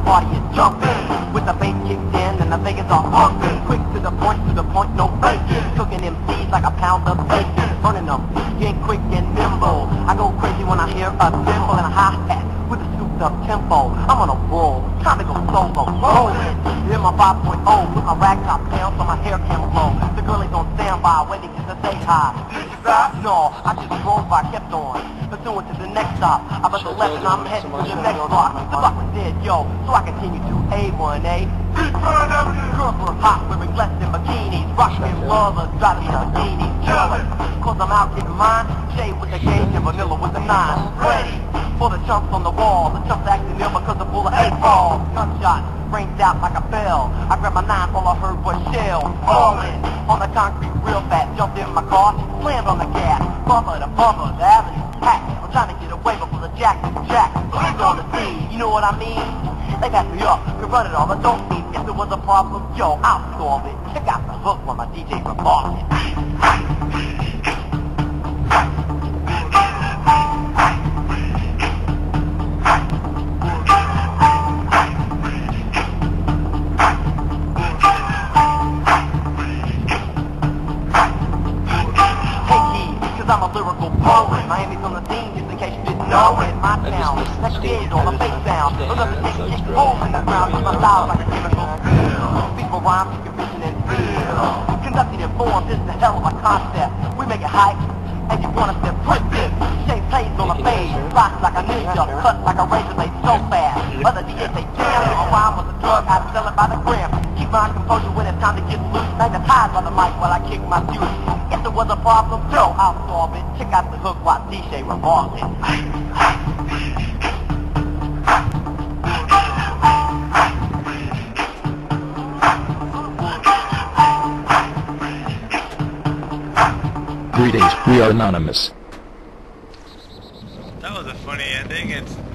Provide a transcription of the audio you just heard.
party is jumping. With the bass kicked in and the Vegas are pumping. Quick to the point, no faking. Cooking MCs like a pound of bacon. Burning them, getting quick and nimble. I go crazy when I hear a cymbal and a hi-hat with a souped up tempo. I'm on a roll, time to go solo, rolling. In my 5.0, with my rag top down so my hair can blow. The girlies on standby, waiting just to say hi. Did you stop? No, I just drove by, kept on. Pursuing to the next stop. I bet the left and I'm heading to the next block. The block was dead, yo, so I continue to A1A. Girls were hot, wearing less than bikinis. Rockin' lovers, driving Lamborghinis. Jealous, cause I'm out getting mine. Shade with the gauge and vanilla with the 9. Ready for the chumps on the wall. The chumps acting ill because the bullet ain't fall. Gunshot rings out like a bell. I grabbed my 9, all I heard was shells falling on the concrete real fast. Jumped in my car, slammed on the gas. Bumper to bumper, the avenue packed. I'm trying to get away before the jack. Police on the scene, you know what I mean? They passed me up, could run it all, but don't mean if there was a problem, yo, I'll solve it. Check out the hook when my DJ remarks it. I'm a lyrical poet. Miami's on the scene, just in case you didn't know it. My town, next kid on the bass sound. Another thing, kick hole in the ground. Use my style like a chemical spill. People rhyme, you can vision and feel. Conducting in form, this is a hell of a concept. We make it hype, and you want us to print this. Shane plays on the fade, rocks like a ninja, cut like a razor blade so fast. Other DJs say, damn, a rhyme was a drug, I sell it by the gram. Keep my composure when it's time to get loose. Magnetized by the mic while I kick my juice. If there was a problem, yo, I'll solve it. Check out the hook while DJ remarks it. Greetings, we are anonymous. That was a funny ending. It's